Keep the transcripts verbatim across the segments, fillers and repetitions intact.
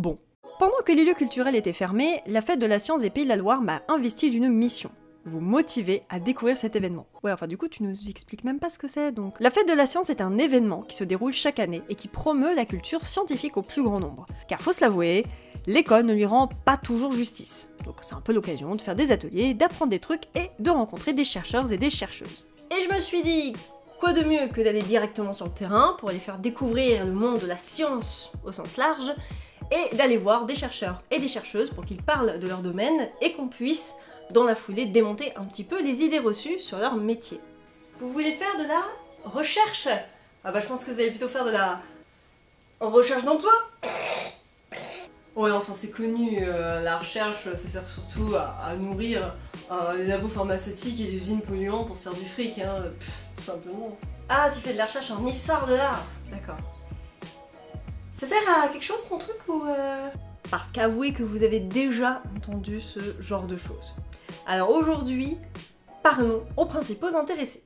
Bon. Pendant que les lieux culturels étaient fermés, la Fête de la Science des Pays de la Loire m'a investi d'une mission. Vous motiver à découvrir cet événement. Ouais, enfin du coup, tu nous expliques même pas ce que c'est, donc. La Fête de la Science est un événement qui se déroule chaque année et qui promeut la culture scientifique au plus grand nombre. Car faut se l'avouer, l'école ne lui rend pas toujours justice. Donc c'est un peu l'occasion de faire des ateliers, d'apprendre des trucs et de rencontrer des chercheurs et des chercheuses. Et je me suis dit, quoi de mieux que d'aller directement sur le terrain pour aller faire découvrir le monde de la science au sens large et d'aller voir des chercheurs et des chercheuses pour qu'ils parlent de leur domaine et qu'on puisse, dans la foulée, démonter un petit peu les idées reçues sur leur métier. Vous voulez faire de la recherche? Ah bah je pense que vous allez plutôt faire de la recherche d'emploi. Ouais, enfin c'est connu, euh, la recherche ça sert surtout à, à nourrir euh, les labos pharmaceutiques et les usines polluantes pour se faire du fric, hein, pff, tout simplement. Ah, tu fais de la recherche en histoire de l'art, d'accord. Ça sert à quelque chose ton truc ou euh... Parce qu'avouez que vous avez déjà entendu ce genre de choses. Alors aujourd'hui, parlons aux principaux intéressés.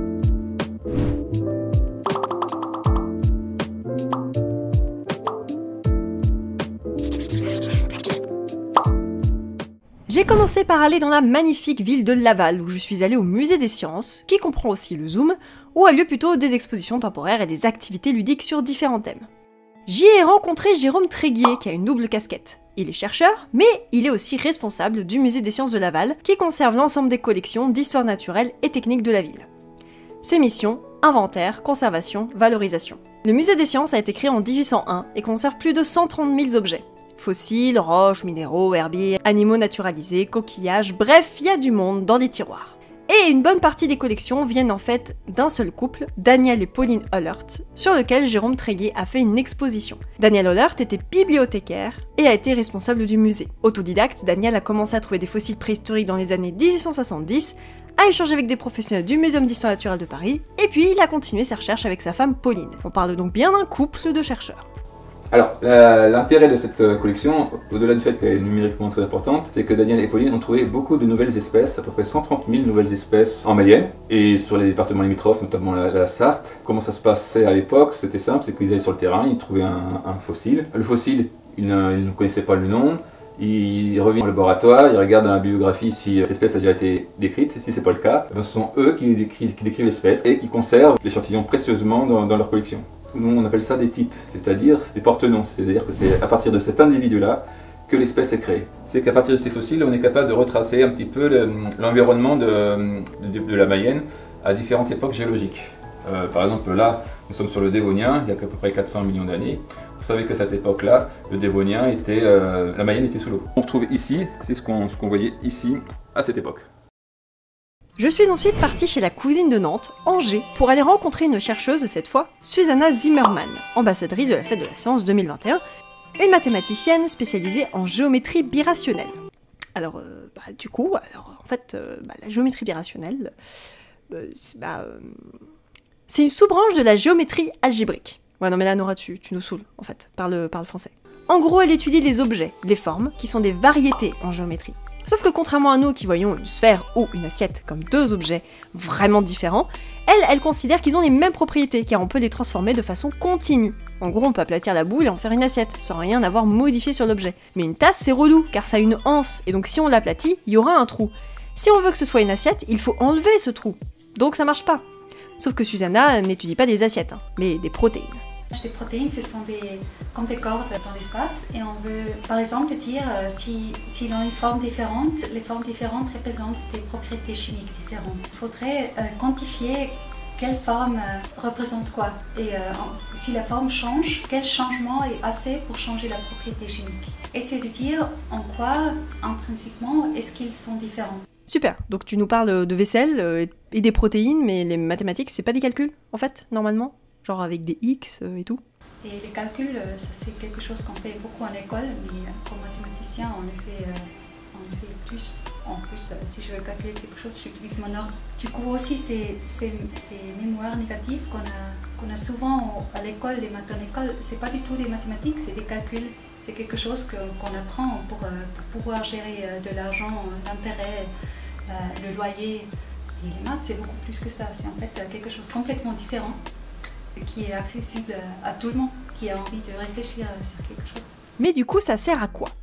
J'ai commencé par aller dans la magnifique ville de Laval, où je suis allée au musée des sciences, qui comprend aussi le Zoom, où a lieu plutôt des expositions temporaires et des activités ludiques sur différents thèmes. J'y ai rencontré Jérôme Tréguier, qui a une double casquette. Il est chercheur, mais il est aussi responsable du musée des sciences de Laval, qui conserve l'ensemble des collections d'histoire naturelle et technique de la ville. Ses missions, inventaire, conservation, valorisation. Le musée des sciences a été créé en dix-huit cent un et conserve plus de cent trente mille objets. Fossiles, roches, minéraux, herbiers, animaux naturalisés, coquillages, bref, il y a du monde dans les tiroirs. Et une bonne partie des collections viennent en fait d'un seul couple, Daniel et Pauline Ollert, sur lequel Jérôme Tréguier a fait une exposition. Daniel Ollert était bibliothécaire et a été responsable du musée. Autodidacte, Daniel a commencé à trouver des fossiles préhistoriques dans les années dix-huit cent soixante-dix, a échangé avec des professionnels du Muséum d'Histoire Naturelle de Paris, et puis il a continué ses recherches avec sa femme Pauline. On parle donc bien d'un couple de chercheurs. Alors, l'intérêt de cette collection, au-delà du fait qu'elle est numériquement très importante, c'est que Daniel et Pauline ont trouvé beaucoup de nouvelles espèces, à peu près cent trente mille nouvelles espèces en Mayenne, et sur les départements limitrophes, notamment la, la Sarthe. Comment ça se passait à l'époque? C'était simple, c'est qu'ils allaient sur le terrain, ils trouvaient un, un fossile. Le fossile, ils ne, ils ne connaissaient pas le nom, ils reviennent au laboratoire, ils regardent dans la biographie si cette espèce a déjà été décrite. Si ce n'est pas le cas, ce sont eux qui décrivent, qui décrivent l'espèce et qui conservent l'échantillon précieusement dans, dans leur collection. Nous, on appelle ça des types, c'est-à-dire des porte-noms. C'est-à-dire que c'est à partir de cet individu-là que l'espèce est créée. C'est qu'à partir de ces fossiles, on est capable de retracer un petit peu l'environnement de, de, de la Mayenne à différentes époques géologiques. Euh, par exemple, là, nous sommes sur le Dévonien, il y a à peu près quatre cents millions d'années. Vous savez qu'à cette époque-là, le Dévonien était, euh, la Mayenne était sous l'eau. On retrouve ici, c'est ce qu'on ce qu'on voyait ici, à cette époque. Je suis ensuite partie chez la cousine de Nantes, Angers, pour aller rencontrer une chercheuse cette fois, Susanna Zimmermann, ambassadrice de la Fête de la Science deux mille vingt et un, une mathématicienne spécialisée en géométrie birationnelle. Alors, euh, bah, du coup, alors, en fait, euh, bah, la géométrie birationnelle, euh, c'est bah, euh, une sous-branche de la géométrie algébrique. Ouais, non mais là, Nora, tu, tu nous saoules, en fait, par le, par le français. En gros, elle étudie les objets, les formes, qui sont des variétés en géométrie. Sauf que contrairement à nous qui voyons une sphère ou une assiette comme deux objets vraiment différents, elle, elle considère qu'ils ont les mêmes propriétés car on peut les transformer de façon continue. En gros, on peut aplatir la boule et en faire une assiette, sans rien avoir modifié sur l'objet. Mais une tasse, c'est relou, car ça a une anse, et donc si on l'aplatit, il y aura un trou. Si on veut que ce soit une assiette, il faut enlever ce trou. Donc ça marche pas. Sauf que Susanna n'étudie pas des assiettes, hein, mais des protéines. Des protéines, ce sont des, comme des cordes dans l'espace et on veut par exemple dire euh, si, s'ils ont une forme différente, les formes différentes représentent des propriétés chimiques différentes. Il faudrait euh, quantifier quelle forme euh, représente quoi et euh, en, si la forme change, quel changement est assez pour changer la propriété chimique. Et c'est de dire en quoi intrinsèquement est-ce qu'ils sont différents. Super, donc tu nous parles de vaisselle euh, et des protéines, mais les mathématiques c'est pas des calculs en fait, normalement? Genre avec des X euh, et tout. Et les calculs, ça c'est quelque chose qu'on fait beaucoup en école, mais comme mathématicien, on le fait, euh, on le fait plus. En plus, euh, si je veux calculer quelque chose, j'utilise mon ordre. Du coup aussi, ces, ces, ces mémoires négatives qu'on a, qu'on a souvent à l'école, les maths en école, c'est pas du tout des mathématiques, c'est des calculs. C'est quelque chose que, qu'on apprend pour, euh, pour pouvoir gérer euh, de l'argent, euh, l'intérêt, euh, le loyer. Et les maths, c'est beaucoup plus que ça. C'est en fait quelque chose de complètement différent, qui est accessible à tout le monde, qui a envie de réfléchir sur quelque chose. Mais du coup, ça sert à quoi?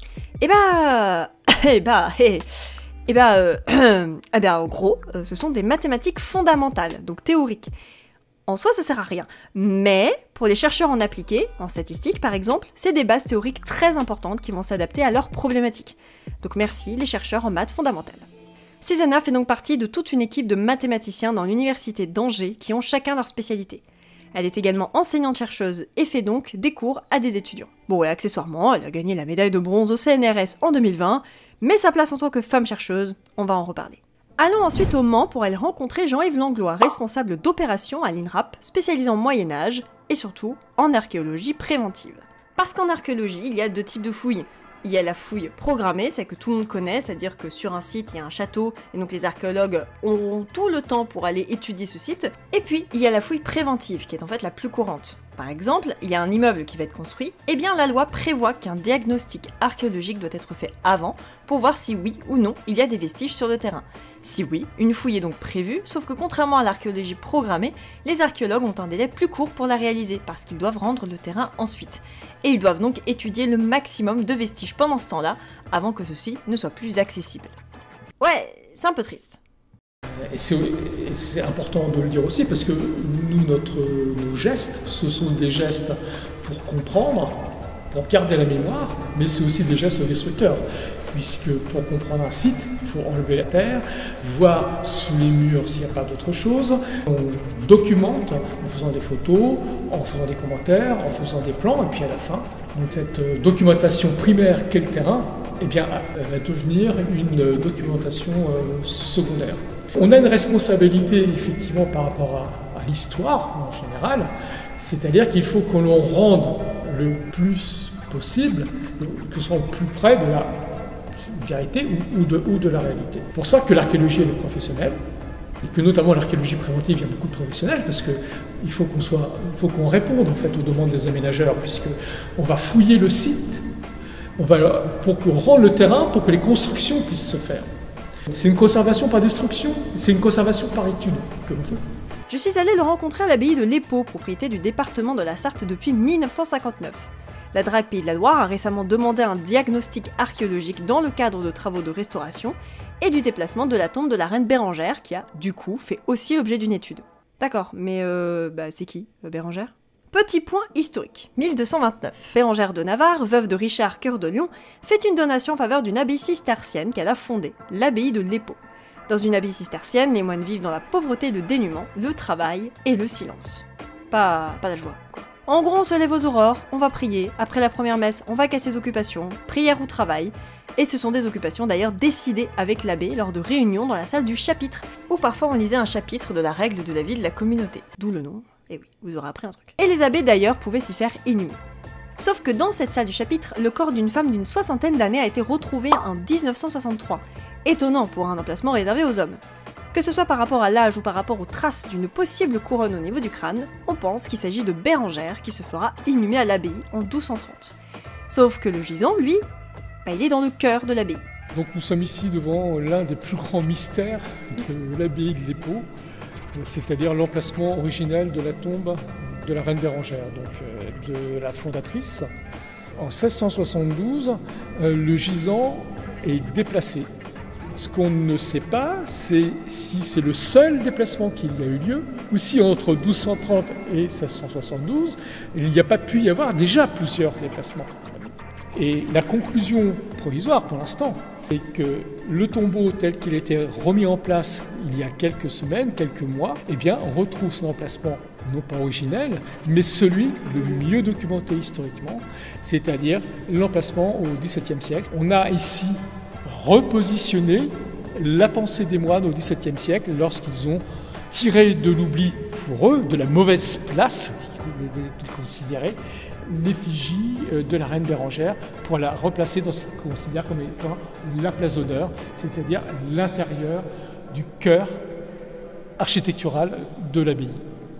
Eh bah... eh bah... Eh, eh bah... Euh, eh bah, en gros, euh, ce sont des mathématiques fondamentales, donc théoriques. En soi, ça sert à rien. Mais, pour les chercheurs en appliqué, en statistique par exemple, c'est des bases théoriques très importantes qui vont s'adapter à leurs problématiques. Donc merci les chercheurs en maths fondamentales. Susanna fait donc partie de toute une équipe de mathématiciens dans l'université d'Angers qui ont chacun leur spécialité. Elle est également enseignante-chercheuse et fait donc des cours à des étudiants. Bon et accessoirement, elle a gagné la médaille de bronze au C N R S en deux mille vingt, mais sa place en tant que femme chercheuse, on va en reparler. Allons ensuite au Mans pour aller rencontrer Jean-Yves Langlois, responsable d'opérations à l'I N R A P, spécialisé en Moyen-Âge et surtout en archéologie préventive. Parce qu'en archéologie, il y a deux types de fouilles. Il y a la fouille programmée, celle que tout le monde connaît, c'est-à-dire que sur un site, il y a un château, et donc les archéologues auront tout le temps pour aller étudier ce site. Et puis, il y a la fouille préventive, qui est en fait la plus courante. Par exemple, il y a un immeuble qui va être construit, et bien la loi prévoit qu'un diagnostic archéologique doit être fait avant, pour voir si oui ou non il y a des vestiges sur le terrain. Si oui, une fouille est donc prévue, sauf que contrairement à l'archéologie programmée, les archéologues ont un délai plus court pour la réaliser, parce qu'ils doivent rendre le terrain ensuite. Et ils doivent donc étudier le maximum de vestiges pendant ce temps-là, avant que ceux-ci ne soient plus accessibles. Ouais, c'est un peu triste. Et c'est important de le dire aussi parce que nous, notre, nos gestes, ce sont des gestes pour comprendre, pour garder la mémoire, mais c'est aussi des gestes destructeurs. Puisque pour comprendre un site, il faut enlever la terre, voir sous les murs s'il n'y a pas d'autre chose. On documente en faisant des photos, en faisant des commentaires, en faisant des plans, et puis à la fin, donc cette documentation primaire qu'est le terrain, eh bien, elle va devenir une documentation euh, secondaire. On a une responsabilité effectivement par rapport à, à l'histoire en général, c'est-à-dire qu'il faut que l'on rende le plus possible, que ce soit au plus près de la vérité ou, ou, de, ou de la réalité. C'est pour ça que l'archéologie elle est professionnelle, et que notamment l'archéologie préventive, il y a beaucoup de professionnels, parce qu'il faut qu'on soit, il faut qu'on réponde en fait aux demandes des aménageurs, puisqu'on va fouiller le site, on va, pour que rendre le terrain, pour que les constructions puissent se faire. C'est une conservation par destruction, c'est une conservation par étude que l'on fait. Je suis allée le rencontrer à l'abbaye de Lepot, propriété du département de la Sarthe depuis mille neuf cent cinquante-neuf. La Drac Pays de la Loire a récemment demandé un diagnostic archéologique dans le cadre de travaux de restauration et du déplacement de la tombe de la reine Bérengère, qui a, du coup, fait aussi l'objet d'une étude. D'accord, mais euh, bah c'est qui, Bérengère ? Petit point historique. mille deux cent vingt-neuf. Bérengère de Navarre, veuve de Richard Cœur de Lion, fait une donation en faveur d'une abbaye cistercienne qu'elle a fondée, l'abbaye de Lepot. Dans une abbaye cistercienne, les moines vivent dans la pauvreté et le dénuement, le travail et le silence. Pas, pas la joie, quoi. En gros, on se lève aux aurores, on va prier, après la première messe, on va casser les occupations, prière ou travail, et ce sont des occupations d'ailleurs décidées avec l'abbé lors de réunions dans la salle du chapitre, où parfois on lisait un chapitre de la règle de la vie de la communauté, d'où le nom. Et oui, vous aurez appris un truc. Et les abbés d'ailleurs pouvaient s'y faire inhumer. Sauf que dans cette salle du chapitre, le corps d'une femme d'une soixantaine d'années a été retrouvé en mille neuf cent soixante-trois. Étonnant pour un emplacement réservé aux hommes. Que ce soit par rapport à l'âge ou par rapport aux traces d'une possible couronne au niveau du crâne, on pense qu'il s'agit de Bérengère qui se fera inhumer à l'abbaye en douze cent trente. Sauf que le gisant, lui, bah, il est dans le cœur de l'abbaye. Donc nous sommes ici devant l'un des plus grands mystères de l'abbaye de Lepot, c'est-à-dire l'emplacement originel de la tombe de la reine Bérengère, donc euh, de la fondatrice. En seize cent soixante-douze, euh, le gisant est déplacé. Ce qu'on ne sait pas, c'est si c'est le seul déplacement qui a eu lieu, ou si entre douze cent trente et seize cent soixante-douze, il n'y a pas pu y avoir déjà plusieurs déplacements. Et la conclusion provisoire pour l'instant est que le tombeau tel qu'il a été remis en place il y a quelques semaines, quelques mois, eh bien, on retrouve son emplacement non pas originel, mais celui le mieux documenté historiquement, c'est-à-dire l'emplacement au dix-septième siècle. On a ici repositionné la pensée des moines au dix-septième siècle lorsqu'ils ont tiré de l'oubli pour eux, de la mauvaise place qu'ils considéraient, l'effigie de la reine Bérengère pour la replacer dans ce qu'on considère comme étant la place d'honneur, c'est-à-dire l'intérieur du cœur architectural de l'abbaye.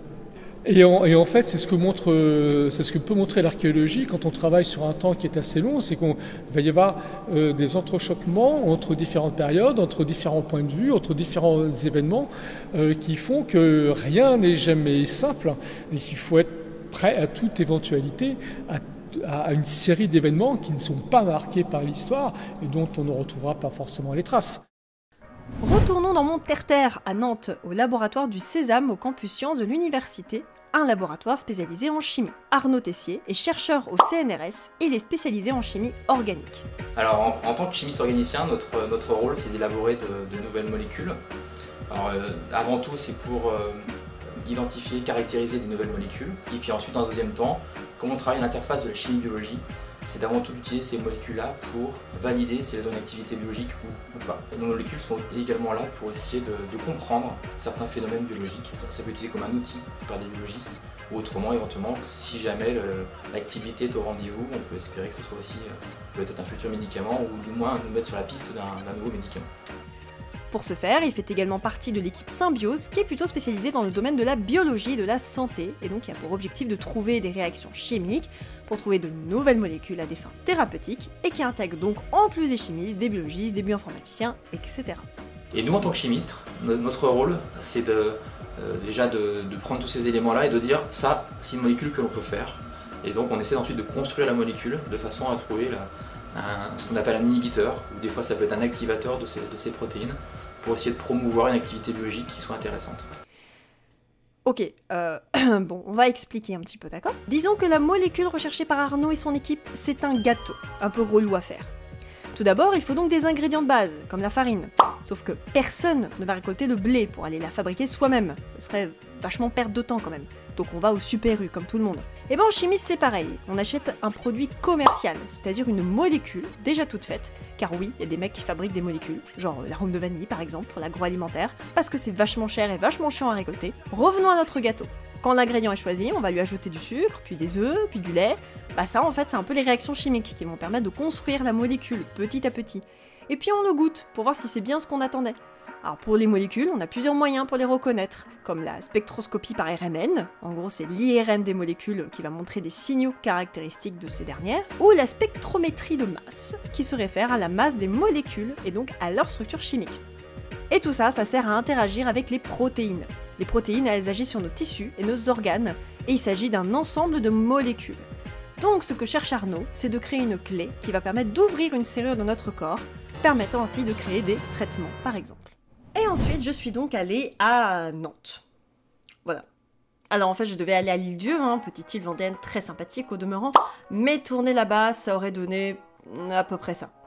Et en, et en fait, c'est ce que montre, c'est ce que peut montrer l'archéologie quand on travaille sur un temps qui est assez long, c'est qu'on va y avoir euh, des entrechoquements entre différentes périodes, entre différents points de vue, entre différents événements euh, qui font que rien n'est jamais simple et qu'il faut être prêt à toute éventualité, à à une série d'événements qui ne sont pas marqués par l'histoire et dont on ne retrouvera pas forcément les traces. Retournons dans mon terre-terre à Nantes, au laboratoire du Sésame au campus sciences de l'université, un laboratoire spécialisé en chimie. Arnaud Tessier est chercheur au C N R S et il est spécialisé en chimie organique. Alors en, en tant que chimiste organicien, notre, notre rôle c'est d'élaborer de, de nouvelles molécules. Alors euh, avant tout c'est pour euh, identifier, caractériser des nouvelles molécules. Et puis ensuite dans un deuxième temps, comme on travaille à l'interface de la chimie-biologie, c'est d'avant tout d'utiliser ces molécules-là pour valider si elles ont une activité biologique ou, ou pas. Nos molécules sont également là pour essayer de, de comprendre certains phénomènes biologiques. Ça peut être utilisé comme un outil par des biologistes, ou autrement, éventuellement, si jamais l'activité est au rendez-vous, on peut espérer que ce soit aussi euh, peut-être un futur médicament, ou du moins nous mettre sur la piste d'un nouveau médicament. Pour ce faire, il fait également partie de l'équipe Symbiose, qui est plutôt spécialisée dans le domaine de la biologie et de la santé, et donc qui a pour objectif de trouver des réactions chimiques pour trouver de nouvelles molécules à des fins thérapeutiques, et qui intègre donc en plus des chimistes, des biologistes, des bioinformaticiens, et cetera. Et nous en tant que chimistes, notre rôle c'est de, euh, déjà de, de prendre tous ces éléments-là et de dire ça c'est une molécule que l'on peut faire, et donc on essaie ensuite de construire la molécule de façon à trouver la, un, ce qu'on appelle un inhibiteur, ou des fois ça peut être un activateur de ces, de ces protéines, pour essayer de promouvoir une activité biologique qui soit intéressante. Ok, euh, bon, on va expliquer un petit peu, d'accord? Disons que la molécule recherchée par Arnaud et son équipe, c'est un gâteau, un peu relou à faire. Tout d'abord, il faut donc des ingrédients de base, comme la farine. Sauf que personne ne va récolter le blé pour aller la fabriquer soi-même. Ce serait vachement perte de temps quand même. Donc on va au Super U, comme tout le monde. Et ben en chimie c'est pareil, on achète un produit commercial, c'est-à-dire une molécule déjà toute faite, car oui, il y a des mecs qui fabriquent des molécules, genre l'arôme de vanille par exemple pour l'agroalimentaire, parce que c'est vachement cher et vachement chiant à récolter. Revenons à notre gâteau. Quand l'ingrédient est choisi, on va lui ajouter du sucre, puis des œufs, puis du lait. Bah ça en fait c'est un peu les réactions chimiques qui vont permettre de construire la molécule petit à petit. Et puis on le goûte pour voir si c'est bien ce qu'on attendait. Alors pour les molécules, on a plusieurs moyens pour les reconnaître, comme la spectroscopie par R M N, en gros c'est l'I R M des molécules qui va montrer des signaux caractéristiques de ces dernières, ou la spectrométrie de masse, qui se réfère à la masse des molécules et donc à leur structure chimique. Et tout ça, ça sert à interagir avec les protéines. Les protéines, elles agissent sur nos tissus et nos organes, et il s'agit d'un ensemble de molécules. Donc ce que cherche Arnaud, c'est de créer une clé qui va permettre d'ouvrir une serrure dans notre corps, permettant ainsi de créer des traitements par exemple. Et ensuite, je suis donc allée à Nantes. Voilà. Alors en fait, je devais aller à l'Île-Dieu, hein, petite île vendéenne très sympathique au demeurant, mais tourner là-bas, ça aurait donné à peu près ça.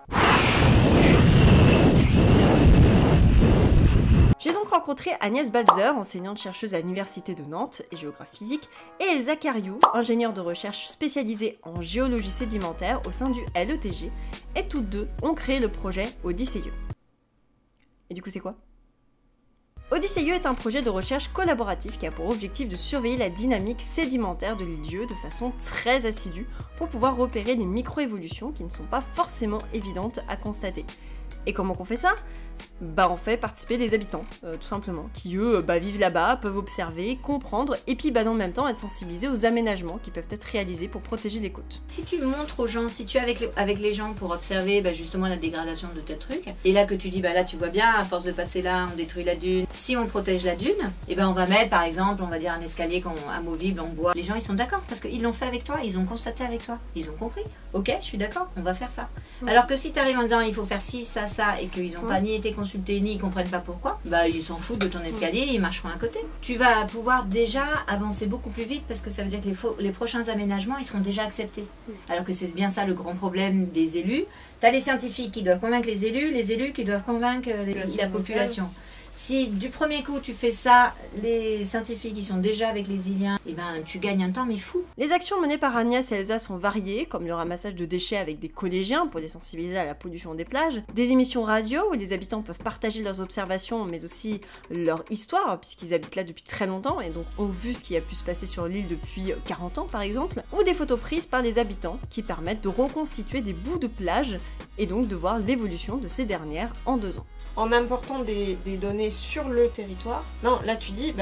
J'ai donc rencontré Agnès Balzer, enseignante-chercheuse à l'université de Nantes et géographe physique, et Elsa Cariou, ingénieure de recherche spécialisée en géologie sédimentaire au sein du L E T G, et toutes deux ont créé le projet Odyssée. Et du coup, c'est quoi ? Odyssée est un projet de recherche collaboratif qui a pour objectif de surveiller la dynamique sédimentaire de l'île-dieu de façon très assidue pour pouvoir repérer des micro-évolutions qui ne sont pas forcément évidentes à constater. Et comment qu'on fait ça? Bah on fait participer les habitants, euh, tout simplement, qui eux bah, vivent là-bas, peuvent observer, comprendre, et puis bah, dans le même temps être sensibilisés aux aménagements qui peuvent être réalisés pour protéger les côtes. Si tu montres aux gens, si tu es avec les, avec les gens pour observer bah, justement la dégradation de tes trucs, et là que tu dis bah là tu vois bien, à force de passer là, on détruit la dune, si on protège la dune, et ben on va mettre par exemple, on va dire un escalier amovible en bois. Les gens ils sont d'accord parce qu'ils l'ont fait avec toi, ils ont constaté avec toi, ils ont compris. Ok, je suis d'accord, on va faire ça. Ouais. Alors que si tu arrives en disant il faut faire ci, ça, ça, et qu'ils n'ont ouais. pas ni été consultés, ni ils comprennent pas pourquoi, bah ils s'en foutent de ton escalier, ils marcheront à côté. Tu vas pouvoir déjà avancer beaucoup plus vite parce que ça veut dire que les, faux, les prochains aménagements ils seront déjà acceptés. Alors que c'est bien ça le grand problème des élus. Tu as les scientifiques qui doivent convaincre les élus, les élus qui doivent convaincre les, la population. Si du premier coup tu fais ça, les scientifiques qui sont déjà avec les Iliens, et ben tu gagnes un temps mais fou. Les actions menées par Agnès et Elsa sont variées, comme le ramassage de déchets avec des collégiens pour les sensibiliser à la pollution des plages, des émissions radio où les habitants peuvent partager leurs observations mais aussi leur histoire, puisqu'ils habitent là depuis très longtemps et donc ont vu ce qui a pu se passer sur l'île depuis quarante ans par exemple, ou des photos prises par les habitants qui permettent de reconstituer des bouts de plage et donc de voir l'évolution de ces dernières en deux ans. En important des, des données sur le territoire. Non, là tu dis, ben voilà,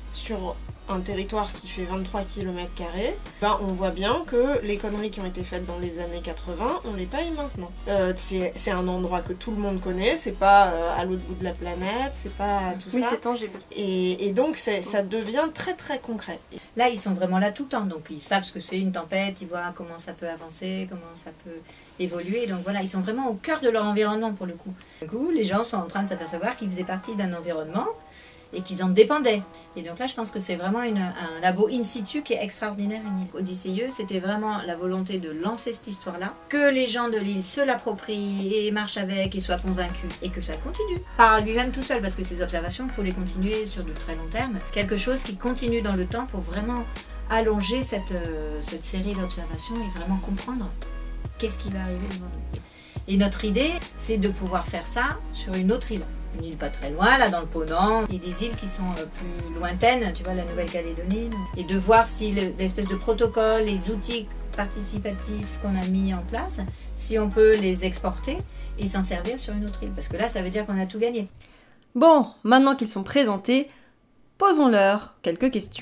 sur un territoire qui fait vingt-trois kilomètres carrés, ben on voit bien que les conneries qui ont été faites dans les années quatre-vingts, on les paye maintenant. Euh, c'est un endroit que tout le monde connaît, c'est pas euh, à l'autre bout de la planète, c'est pas tout Oui, ça. c'est tangible. Et, et donc ça devient très très concret. Là, ils sont vraiment là tout le temps, donc ils savent ce que c'est une tempête, ils voient comment ça peut avancer, comment ça peut évoluer. Donc voilà, ils sont vraiment au cœur de leur environnement pour le coup. Du coup, les gens sont en train de s'apercevoir qu'ils faisaient partie d'un environnement et qu'ils en dépendaient. Et donc là, je pense que c'est vraiment une, un labo in situ qui est extraordinaire, unique. Odysseus, c'était vraiment la volonté de lancer cette histoire-là, que les gens de l'île se l'approprient et marchent avec et soient convaincus, et que ça continue. Par lui-même tout seul, parce que ces observations, il faut les continuer sur de très long terme. Quelque chose qui continue dans le temps pour vraiment allonger cette, euh, cette série d'observations et vraiment comprendre qu'est-ce qui va arriver devant nous. Et notre idée, c'est de pouvoir faire ça sur une autre île. Une île pas très loin, là dans le Ponant, et des îles qui sont plus lointaines, tu vois, la Nouvelle-Calédonie, et de voir si l'espèce de protocole, les outils participatifs qu'on a mis en place, si on peut les exporter et s'en servir sur une autre île, parce que là, ça veut dire qu'on a tout gagné. Bon, maintenant qu'ils sont présentés, posons-leur quelques questions.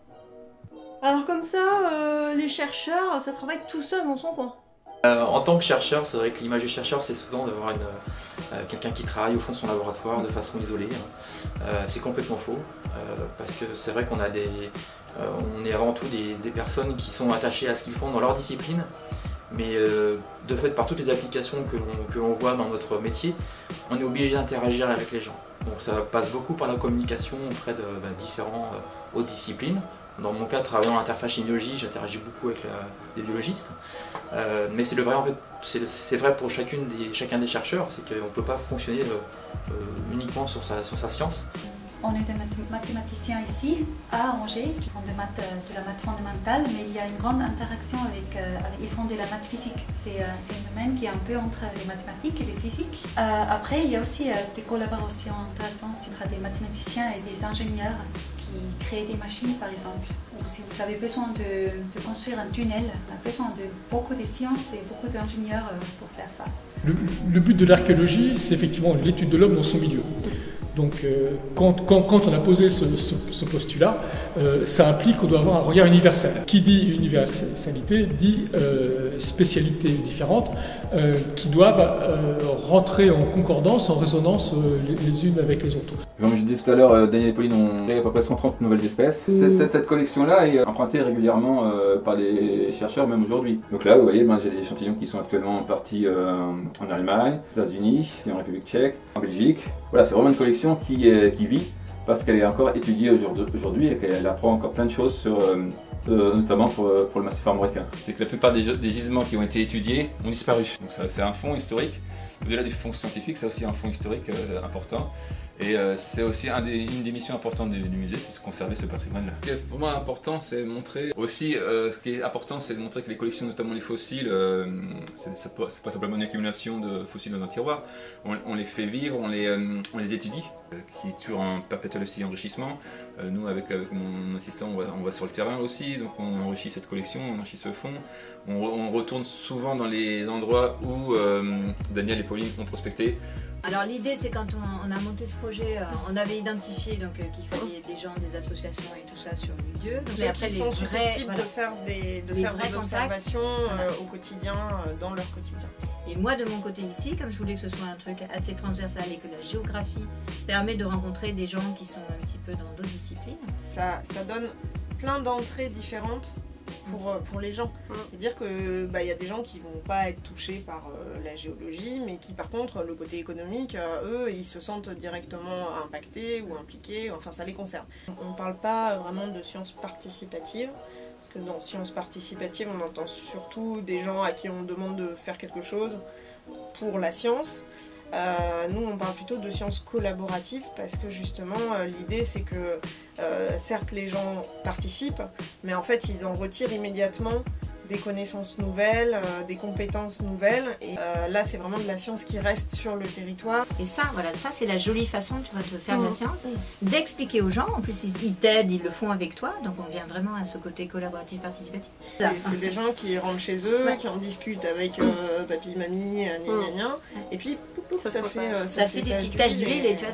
Alors comme ça, euh, les chercheurs, ça travaille tout seul dans son coin. Euh, en tant que chercheur, c'est vrai que l'image du chercheur, c'est souvent d'avoir euh, quelqu'un qui travaille au fond de son laboratoire de façon isolée. Euh, c'est complètement faux, euh, parce que c'est vrai qu'on a des, euh, on est avant tout des, des personnes qui sont attachées à ce qu'ils font dans leur discipline, mais euh, de fait, par toutes les applications que l'on voit dans notre métier, on est obligé d'interagir avec les gens. Donc ça passe beaucoup par la communication auprès de bah, différents euh, autres disciplines. Dans mon cas, travaillant en interface chimie-biologie, j'interagis beaucoup avec la, les biologistes. Euh, mais c'est le vrai, en fait, c'est vrai pour chacune des, chacun des chercheurs, c'est qu'on ne peut pas fonctionner euh, euh, uniquement sur sa, sur sa science. On est des mathématiciens ici, à Angers, qui font de, maths, de la maths fondamentale, mais il y a une grande interaction avec, euh, avec ils font de la maths physique. C'est euh, un domaine qui est un peu entre les mathématiques et les physiques. Euh, après, il y a aussi euh, des collaborations intéressantes entre des mathématiciens et des ingénieurs qui créent des machines, par exemple. Ou si vous avez besoin de, de construire un tunnel, on a besoin de beaucoup de sciences et beaucoup d'ingénieurs euh, pour faire ça. Le, le but de l'archéologie, c'est effectivement l'étude de l'homme dans son milieu. Donc euh, quand, quand, quand on a posé ce, ce, ce postulat, euh, ça implique qu'on doit avoir un regard universel. Qui dit universalité dit euh, spécialités différentes euh, qui doivent euh, rentrer en concordance, en résonance euh, les, les unes avec les autres. Comme je disais tout à l'heure, euh, Daniel et Pauline ont créé à peu près cent trente nouvelles espèces. Cette, cette collection-là est empruntée régulièrement euh, par des chercheurs, même aujourd'hui. Donc là, vous voyez, ben, j'ai des échantillons qui sont actuellement partis euh, en Allemagne, aux États-Unis, en République tchèque, en Belgique. Voilà, c'est vraiment une collection qui, euh, qui vit parce qu'elle est encore étudiée aujourd'hui et qu'elle apprend encore plein de choses, sur, euh, euh, notamment pour, pour le massif armoricain. C'est que la plupart des, des gisements qui ont été étudiés ont disparu. Donc c'est un fonds historique. Au-delà du fonds scientifique, c'est aussi un fonds historique euh, important. Et euh, c'est aussi un des, une des missions importantes du, du musée, c'est de conserver ce patrimoine-là. Ce qui est pour moi important, c'est montrer aussi, euh, ce qui est important, c'est de montrer que les collections, notamment les fossiles, euh, c'est pas, pas simplement une accumulation de fossiles dans un tiroir. On, on les fait vivre, on les, euh, on les étudie, euh, qui est toujours un perpétuel aussi enrichissement. Euh, nous, avec, avec mon assistant, on va, on va sur le terrain aussi, donc on enrichit cette collection, on enrichit ce fonds. On, on retourne souvent dans les endroits où euh, Daniel et Pauline ont prospecté. Alors l'idée, c'est quand on, on a monté ce projet, euh, on avait identifié donc euh, qu'il fallait des gens, des associations et tout ça sur les lieux. Donc, mais après, ils sont vrais, susceptibles voilà, de faire des, de faire des observations voilà. euh, au quotidien, euh, dans leur quotidien. Et moi, de mon côté ici, comme je voulais que ce soit un truc assez transversal et que la géographie permet de rencontrer des gens qui sont un petit peu dans d'autres disciplines. Ça, ça donne plein d'entrées différentes pour, pour les gens. C'est-à-dire qu'il bah, y a des gens qui ne vont pas être touchés par euh, la géologie, mais qui par contre, le côté économique, euh, eux, ils se sentent directement impactés ou impliqués, enfin ça les concerne. On ne parle pas vraiment de sciences participatives, parce que dans sciences participatives, on entend surtout des gens à qui on demande de faire quelque chose pour la science. Euh, nous on parle plutôt de sciences collaboratives parce que justement euh, l'idée c'est que euh, certes les gens participent mais en fait ils en retirent immédiatement des connaissances nouvelles, euh, des compétences nouvelles et euh, là c'est vraiment de la science qui reste sur le territoire. Et ça voilà, ça c'est la jolie façon tu vois, de faire mmh. de la science, mmh. d'expliquer aux gens, en plus ils t'aident, ils le font avec toi, donc on vient vraiment à ce côté collaboratif participatif. C'est des gens qui rentrent chez eux, ouais. qui en discutent avec euh, papy, mamie, gna gna gna, et puis pouf, pouf, ça, ça, fait, euh, ça, ça fait, fait des petites taches d'huile et tu vois.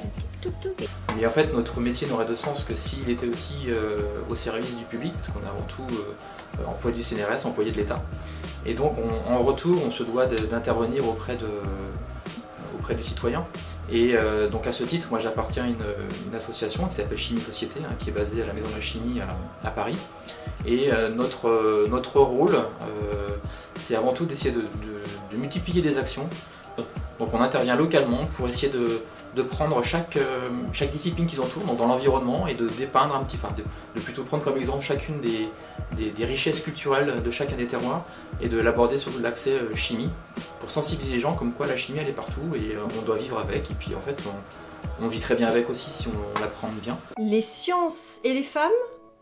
tout, tout. Mais en fait, notre métier n'aurait de sens que s'il était aussi euh, au service du public, parce qu'on est avant tout euh, employé du C N R S, employé de l'État. Et donc, on, en retour, on se doit d'intervenir auprès, de, auprès du citoyen. Et euh, donc, à ce titre, moi, j'appartiens à une, une association qui s'appelle Chimie Société, hein, qui est basée à la Maison de la Chimie à, à Paris. Et euh, notre, euh, notre rôle, euh, c'est avant tout d'essayer de, de, de multiplier des actions. Donc, on intervient localement pour essayer de de prendre chaque, euh, chaque discipline qui s'entoure, donc dans l'environnement, et de dépeindre un petit, enfin de, de plutôt prendre comme exemple chacune des, des, des richesses culturelles de chacun des terroirs et de l'aborder sur l'accès euh, chimie, pour sensibiliser les gens comme quoi la chimie elle est partout et euh, on doit vivre avec, et puis en fait on, on vit très bien avec aussi si on, on l'apprend bien. Les sciences et les femmes,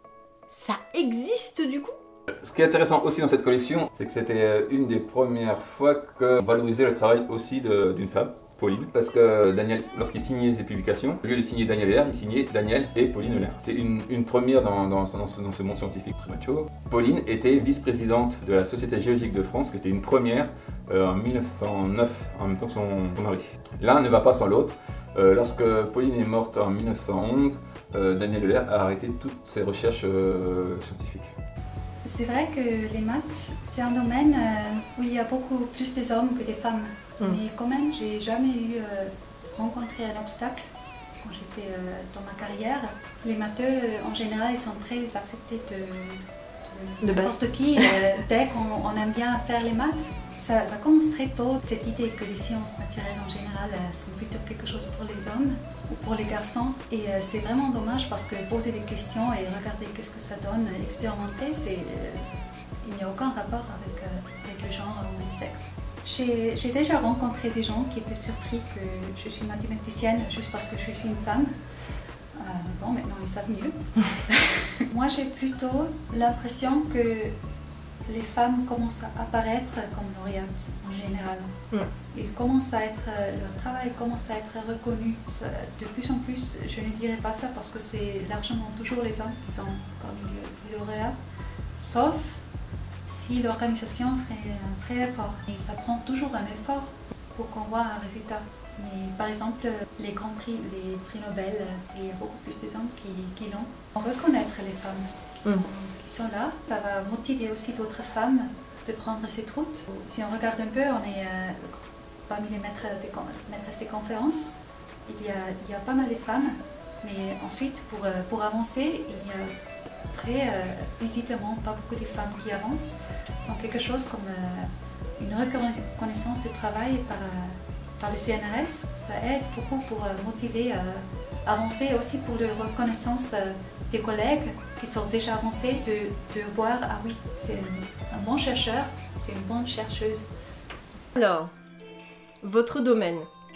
ça existe du coup? Ce qui est intéressant aussi dans cette collection, c'est que c'était une des premières fois qu'on valorisait le travail aussi d'une femme, Pauline, parce que Daniel, lorsqu'il signait ses publications, au lieu de signer Daniel Euler, il signait Daniel et Pauline Euler. C'est une, une première dans, dans, dans, ce, dans ce monde scientifique très macho. Pauline était vice-présidente de la Société géologique de France, qui était une première euh, en mille neuf cent neuf, en même temps que son, son mari. L'un ne va pas sans l'autre. Euh, lorsque Pauline est morte en mille neuf cent onze, euh, Daniel Euler a arrêté toutes ses recherches euh, scientifiques. C'est vrai que les maths, c'est un domaine où il y a beaucoup plus des hommes que des femmes. Mm. Mais quand même, j'ai jamais eu euh, rencontré un obstacle quand j'étais euh, dans ma carrière. Les matheux, en général, ils sont très acceptés de, de, de n'importe qui. Euh, dès qu'on on aime bien faire les maths, ça, ça commence très tôt, cette idée que les sciences naturelles en général euh, sont plutôt quelque chose pour les hommes ou pour les garçons. Et euh, c'est vraiment dommage parce que poser des questions et regarder qu'est-ce que ça donne, expérimenter, c'est, euh, il n'y a aucun rapport avec, euh, avec le genre ou le sexe. J'ai déjà rencontré des gens qui étaient surpris que je suis mathématicienne juste parce que je suis une femme. Euh, bon, maintenant ils savent mieux. Moi j'ai plutôt l'impression que les femmes commencent à apparaître comme lauréates en général. Mm. Ils commencent à être, leur travail commence à être reconnu. Ça, de plus en plus, je ne dirais pas ça parce que c'est largement toujours les hommes qui sont parmi les lauréats, sauf si l'organisation ferait un vrai effort. Et ça prend toujours un effort pour qu'on voit un résultat. Mais par exemple, les grands prix, les prix Nobel, il y a beaucoup plus des hommes qui, qui l'ont. Reconnaître les femmes qui sont, mm. qui sont là, ça va motiver aussi d'autres femmes de prendre cette route. Si on regarde un peu, on est euh, parmi les maîtres des, maîtresses des conférences. Il y, a, il y a pas mal de femmes, mais ensuite, pour, pour avancer, il y a très euh, visiblement pas beaucoup de femmes qui avancent. Donc quelque chose comme euh, une reconnaissance du travail par, euh, par le C N R S, ça aide beaucoup pour euh, motiver à euh, avancer, aussi pour la reconnaissance euh, des collègues qui sont déjà avancés, de, de voir, ah oui, c'est un, un bon chercheur, c'est une bonne chercheuse. Alors, votre domaine,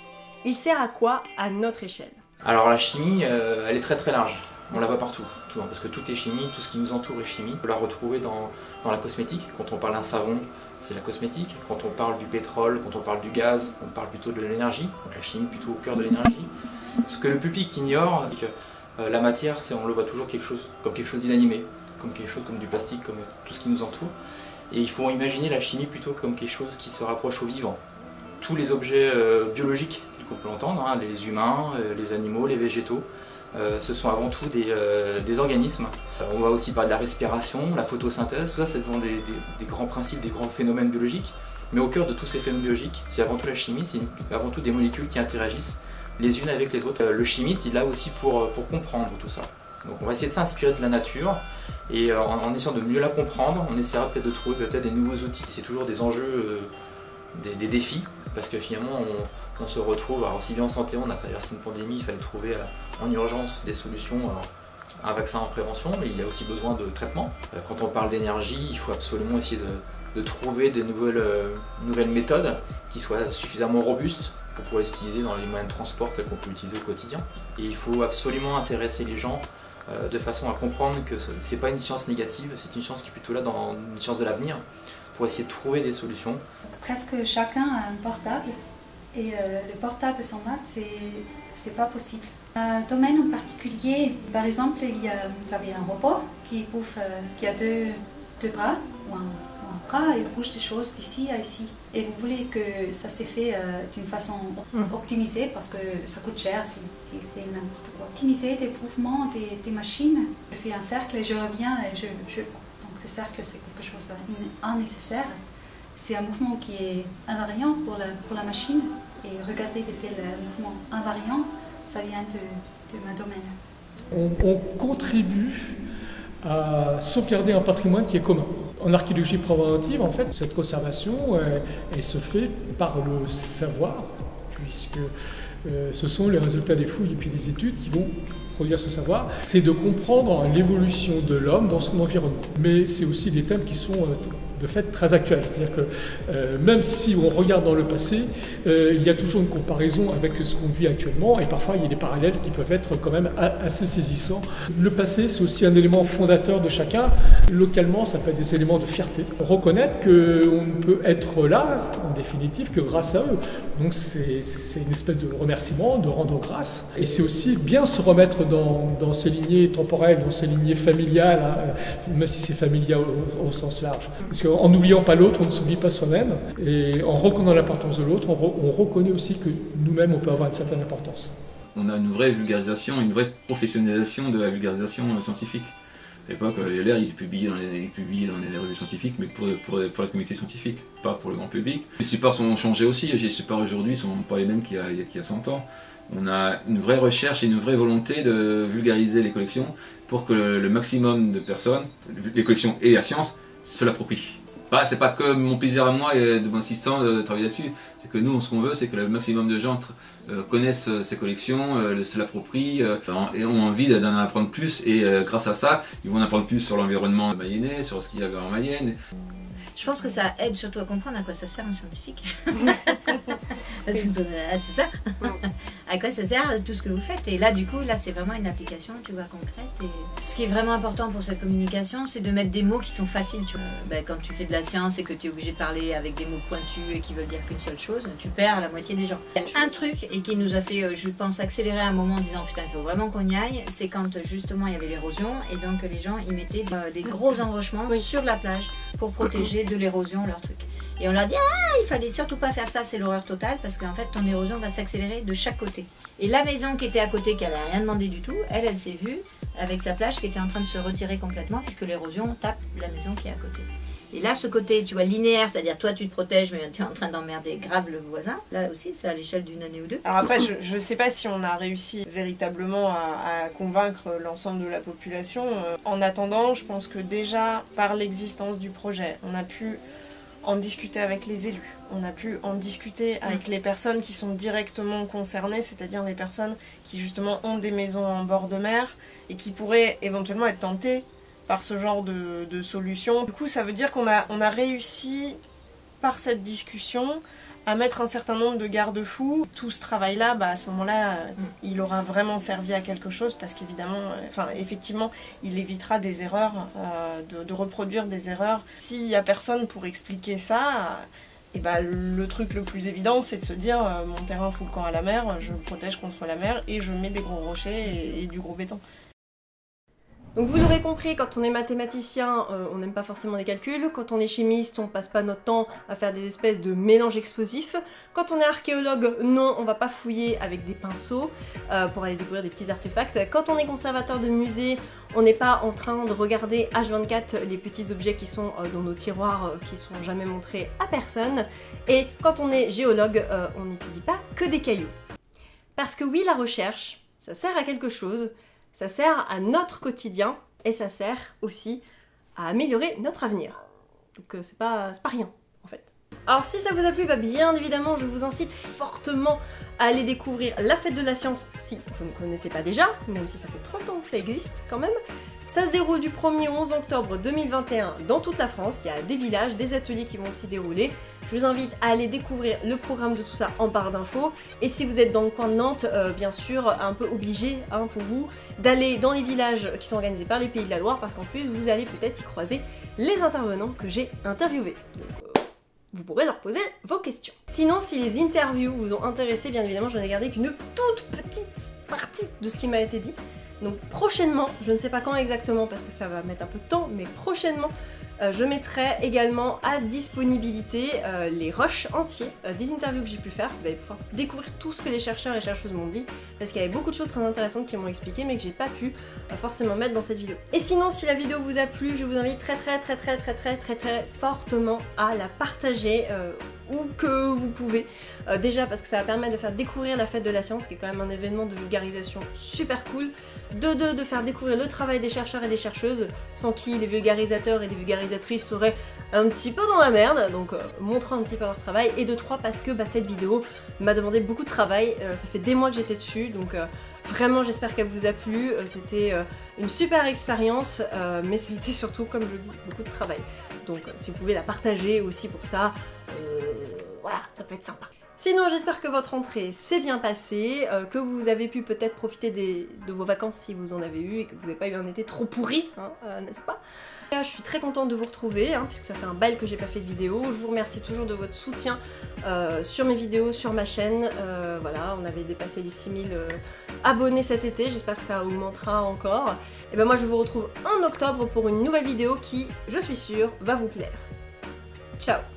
il sert à quoi à notre échelle? Alors la chimie, euh, elle est très très large. On la voit partout, tout, hein, parce que tout est chimie, tout ce qui nous entoure est chimie. On peut la retrouver dans, dans la cosmétique. Quand on parle d'un savon, c'est la cosmétique. Quand on parle du pétrole, quand on parle du gaz, on parle plutôt de l'énergie. Donc la chimie plutôt au cœur de l'énergie. Ce que le public ignore, c'est que euh, la matière, on le voit toujours quelque chose, comme quelque chose d'inanimé, comme quelque chose comme du plastique, comme tout ce qui nous entoure. Et il faut imaginer la chimie plutôt comme quelque chose qui se rapproche au vivant. Tous les objets euh, biologiques qu'on peut entendre, hein, les humains, euh, les animaux, les végétaux, Euh, ce sont avant tout des, euh, des organismes. Euh, on va aussi parler de la respiration, la photosynthèse, tout ça c'est des, des, des grands principes, des grands phénomènes biologiques. Mais au cœur de tous ces phénomènes biologiques, c'est avant tout la chimie, c'est avant tout des molécules qui interagissent les unes avec les autres. Euh, le chimiste, il est là aussi pour, pour comprendre tout ça. Donc on va essayer de s'inspirer de la nature et euh, en, en essayant de mieux la comprendre, on essaiera peut-être de trouver peut-être des nouveaux outils. C'est toujours des enjeux, euh, des, des défis, parce que finalement on, on se retrouve, alors aussi bien en santé, on a traversé une pandémie, il fallait trouver euh, en urgence des solutions, euh, un vaccin en prévention, mais il y a aussi besoin de traitement. Euh, quand on parle d'énergie, il faut absolument essayer de, de trouver des nouvelles, euh, nouvelles méthodes qui soient suffisamment robustes pour pouvoir les utiliser dans les moyens de transport tels qu'on peut utiliser au quotidien. Et il faut absolument intéresser les gens euh, de façon à comprendre que ce n'est pas une science négative, c'est une science qui est plutôt là dans une science de l'avenir, pour essayer de trouver des solutions. Presque chacun a un portable, et euh, le portable sans maths, c'est pas possible. Un domaine en particulier, par exemple, il y a, vous avez un robot qui, bouffe, euh, qui a deux, deux bras, ou un, ou un bras, il bouge des choses d'ici à ici. Et vous voulez que ça s'est fait euh, d'une façon optimisée, parce que ça coûte cher si, si c'est n'importe quoi. Optimiser des mouvements des, des machines. Je fais un cercle et je reviens et je... je... Donc ce cercle, c'est quelque chose d'annécessaire. C'est un mouvement qui est invariant pour la, pour la machine. Et regarder de tels mouvements invariants, ça vient de, de ma domaine. On, on contribue à sauvegarder un patrimoine qui est commun. En archéologie préventive, en fait, cette conservation, euh, elle se fait par le savoir, puisque euh, ce sont les résultats des fouilles et puis des études qui vont produire ce savoir. C'est de comprendre l'évolution de l'homme dans son environnement. Mais c'est aussi des thèmes qui sont euh, de fait très actuels. C'est-à-dire que euh, même si on regarde dans le passé, euh, il y a toujours une comparaison avec ce qu'on vit actuellement, et parfois il y a des parallèles qui peuvent être quand même assez saisissants. Le passé, c'est aussi un élément fondateur de chacun. Localement, ça peut être des éléments de fierté. Reconnaître qu'on ne peut être là, en définitive, que grâce à eux. Donc c'est une espèce de remerciement, de rendre grâce. Et c'est aussi bien se remettre dans, dans ces lignées temporelles, dans ces lignées familiales, hein, même si c'est familial au, au sens large. Parce qu'en n'oubliant pas l'autre, on ne s'oublie pas soi-même. Et en reconnaissant l'importance de l'autre, on, re, on reconnaît aussi que nous-mêmes, on peut avoir une certaine importance. On a une vraie vulgarisation, une vraie professionnalisation de la vulgarisation scientifique. À l'époque, les L R, ils publiaient dans les, ils publiaient dans les revues scientifiques, mais pour, pour, pour la communauté scientifique, pas pour le grand public. Les supports ont changé aussi. Les supports aujourd'hui ne sont pas les mêmes qu'il y a, qu'il y a cent ans. On a une vraie recherche et une vraie volonté de vulgariser les collections pour que le, le maximum de personnes, les collections et la science, se l'approprient. Bah, c'est pas que mon plaisir à moi et de mon assistant de travailler là-dessus, c'est que nous, ce qu'on veut, c'est que le maximum de gens euh, connaissent ces collections, euh, se l'approprient euh, et ont envie d'en apprendre plus. Et euh, grâce à ça, ils vont en apprendre plus sur l'environnement mayennais, sur ce qu'il y avait en Mayenne. Je pense que ça aide surtout à comprendre à quoi ça sert un scientifique. C'est ça. À quoi ça sert tout ce que vous faites. Et là, du coup, là, c'est vraiment une application, tu vois, concrète. Et ce qui est vraiment important pour cette communication, c'est de mettre des mots qui sont faciles. Tu vois. Ben, quand tu fais de la science et que tu es obligé de parler avec des mots pointus et qui veulent dire qu'une seule chose, tu perds la moitié des gens. Un truc, et qui nous a fait, je pense, accélérer à un moment en disant putain, il faut vraiment qu'on y aille, c'est quand justement il y avait l'érosion et donc les gens y mettaient des gros enrochements oui. sur la plage pour protéger de l'érosion leur truc. Et on leur dit ah il fallait surtout pas faire ça, c'est l'horreur totale parce qu'en fait ton érosion va s'accélérer de chaque côté. Et la maison qui était à côté, qui avait rien demandé du tout, elle elle s'est vue avec sa plage qui était en train de se retirer complètement puisque l'érosion tape la maison qui est à côté. Et là ce côté tu vois linéaire, c'est-à-dire toi tu te protèges mais tu es en train d'emmerder grave le voisin, là aussi c'est à l'échelle d'une année ou deux. Alors après je ne sais pas si on a réussi véritablement à, à convaincre l'ensemble de la population. En attendant je pense que déjà par l'existence du projet on a pu en discuter avec les élus, on a pu en discuter avec les personnes qui sont directement concernées, c'est-à-dire les personnes qui justement ont des maisons en bord de mer et qui pourraient éventuellement être tentées par ce genre de, de solution. Du coup, ça veut dire qu'on a, on a réussi par cette discussion à mettre un certain nombre de garde-fous. Tout ce travail-là, bah, à ce moment-là, mm. il aura vraiment servi à quelque chose parce qu'évidemment, enfin, effectivement, il évitera des erreurs, euh, de, de reproduire des erreurs. S'il n'y a personne pour expliquer ça, et bah, le truc le plus évident, c'est de se dire euh, mon terrain fout le camp à la mer, je me protège contre la mer et je mets des gros rochers et, et du gros béton. Donc vous l'aurez compris, quand on est mathématicien, euh, on n'aime pas forcément les calculs. Quand on est chimiste, on passe pas notre temps à faire des espèces de mélanges explosifs. Quand on est archéologue, non, on va pas fouiller avec des pinceaux euh, pour aller découvrir des petits artefacts. Quand on est conservateur de musée, on n'est pas en train de regarder H vingt-quatre les petits objets qui sont euh, dans nos tiroirs, euh, qui sont jamais montrés à personne. Et quand on est géologue, euh, on n'étudie pas que des cailloux. Parce que oui, la recherche, ça sert à quelque chose. Ça sert à notre quotidien et ça sert aussi à améliorer notre avenir. Donc euh, c'est pas, c'est pas rien en fait. Alors si ça vous a plu, bah bien évidemment je vous incite fortement à aller découvrir la fête de la science si vous ne connaissez pas déjà, même si ça fait trente ans que ça existe quand même. Ça se déroule du premier au onze octobre deux mille vingt et un dans toute la France, il y a des villages, des ateliers qui vont s'y dérouler. Je vous invite à aller découvrir le programme de tout ça en barre d'infos. Et si vous êtes dans le coin de Nantes, euh, bien sûr, un peu obligé hein, pour vous d'aller dans les villages qui sont organisés par les Pays de la Loire, parce qu'en plus vous allez peut-être y croiser les intervenants que j'ai interviewés. Donc, euh, vous pourrez leur poser vos questions. Sinon, si les interviews vous ont intéressé, bien évidemment, je n'ai gardé qu'une toute petite partie de ce qui m'a été dit. Donc prochainement, je ne sais pas quand exactement parce que ça va mettre un peu de temps, mais prochainement, euh, je mettrai également à disponibilité euh, les rushs entiers euh, des interviews que j'ai pu faire. Vous allez pouvoir découvrir tout ce que les chercheurs et chercheuses m'ont dit, parce qu'il y avait beaucoup de choses très intéressantes qui m'ont expliqué, mais que j'ai pas pu euh, forcément mettre dans cette vidéo. Et sinon, si la vidéo vous a plu, je vous invite très très très très très très très très fortement à la partager euh, où que vous pouvez. Euh, déjà parce que ça va permettre de faire découvrir la fête de la science, qui est quand même un événement de vulgarisation super cool. De deux, de faire découvrir le travail des chercheurs et des chercheuses, sans qui les vulgarisateurs et les vulgarisatrices seraient un petit peu dans la merde, donc euh, montrant un petit peu leur travail. Et de trois, parce que bah, cette vidéo m'a demandé beaucoup de travail, euh, ça fait des mois que j'étais dessus, donc euh, vraiment j'espère qu'elle vous a plu. Euh, C'était euh, une super expérience, euh, mais ça a été surtout, comme je le dis, beaucoup de travail. Donc euh, si vous pouvez la partager aussi pour ça, euh, voilà, ça peut être sympa. Sinon, j'espère que votre rentrée s'est bien passée, euh, que vous avez pu peut-être profiter des, de vos vacances si vous en avez eu et que vous n'avez pas eu un été trop pourri, hein, euh, n'est-ce pas? Là, je suis très contente de vous retrouver, hein, puisque ça fait un bail que j'ai pas fait de vidéo. Je vous remercie toujours de votre soutien euh, sur mes vidéos, sur ma chaîne. Euh, voilà, on avait dépassé les six mille euh, abonnés cet été, j'espère que ça augmentera encore. Et ben moi, je vous retrouve en octobre pour une nouvelle vidéo qui, je suis sûre, va vous plaire. Ciao!